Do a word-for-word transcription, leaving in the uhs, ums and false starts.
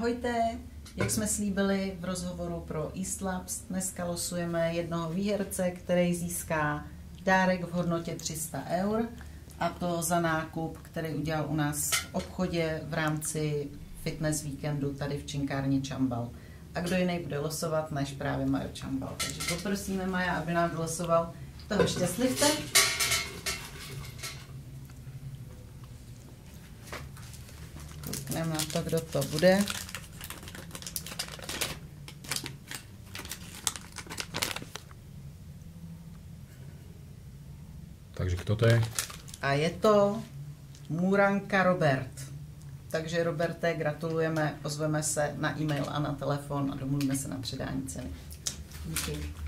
Ahojte, jak jsme slíbili v rozhovoru pro East Labs, dneska losujeme jednoho výherce, který získá dárek v hodnotě tři sta eur, a to za nákup, který udělal u nás v obchodě v rámci fitness víkendu tady v činkárně Čambal. A kdo jiný bude losovat, než právě Majo Čambal. Takže poprosíme Maja, aby nám vylosoval toho šťastlivce. Koukneme na to, kdo to bude. Takže kdo to je? A je to Muranka Robert. Takže Roberte, gratulujeme, ozveme se na e-mail a na telefon a domluvíme se na předání ceny. Díky.